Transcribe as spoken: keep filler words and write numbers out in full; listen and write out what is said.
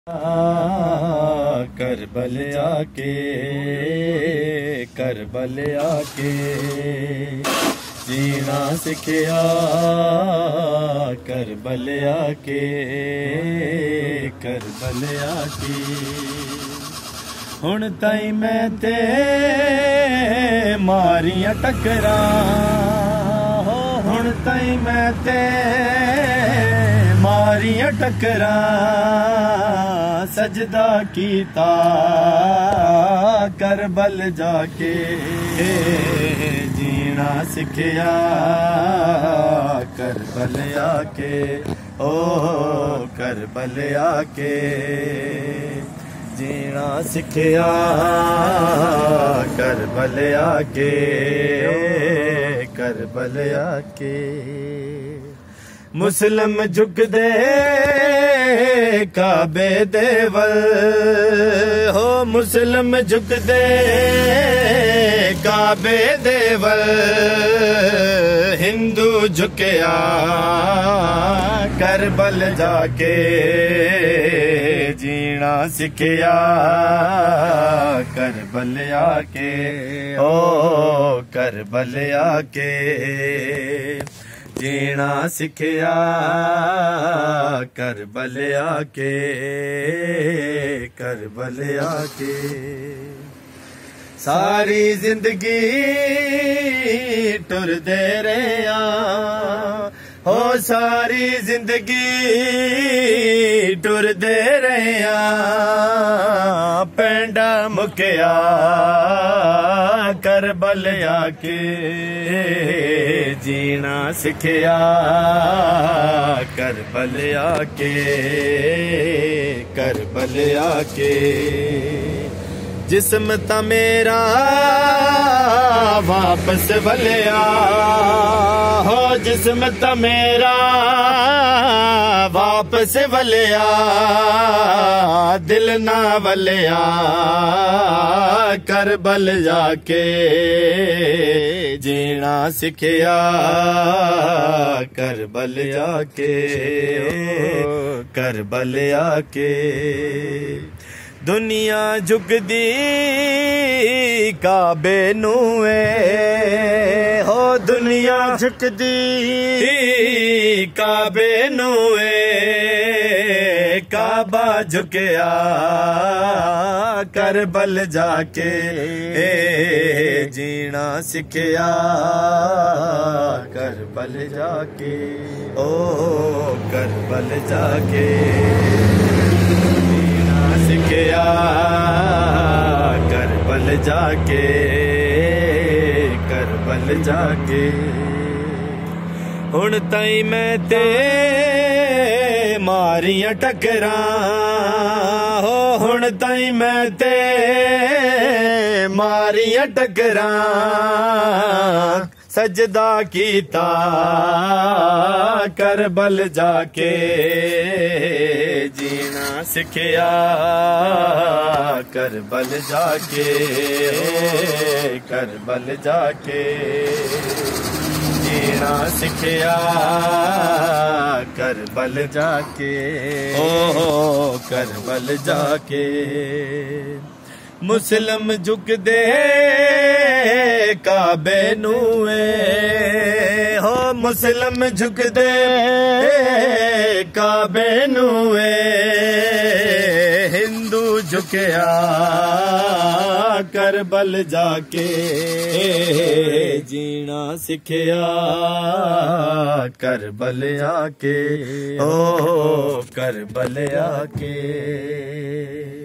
करबल आके करबल आके जीना सिखिया करबल आके करबल आके हुण ताई मैं ते मारियां टकरा हो हुण ताई मैं ते मारियां टकरा सजदा कीता करबल जाके जीना सिखिया करबल आके ओ करबल आके जीना सिखिया करबल आके करबल आके मुस्लिम झुकदे काबे देवल हो मुस्लिम झुकदे काबे देवल हिंदू झुकया करबल जाके जीना सिखिया करबल आके ओ करबल आके जीना सिखिया करबल आके करबल आके सारी जिंदगी टुरदे रहिया हो सारी जिंदगी टुरदे रहिया पेंडा मुकिया करबल आके जीना सिखिया करबल आके करबल आके जिस्म ता मेरा वापस वलिया हो जिस्म ता मेरा वापस वलिया दिल ना वलिया करबल जाके जीना सिखिया करबल आके करबल आके दुनिया झुकदी काबे नूए हो दुनिया झुकदी काबे नूए काबा झुकया करबल जाके जीना सिखिया करबल जाके ओ करबल जाके सिखिया करबल जाके करबल जाके हुण ताई मैं ते मारियां टकरा हो हुण ताई मैं ते मारियां टकरा सजदा कीता करबल जाके जीना सिखिया करबल जाके करबल जाके जीना सिखिया करबल जाके ओ करबल जाके मुस्लिम झुकदे काबे नूए हो मुस्लिम झुकदे काबे नूए हिंदू झुकया करबल जाके जीना सिखिया करबल आके ओ करबल आके।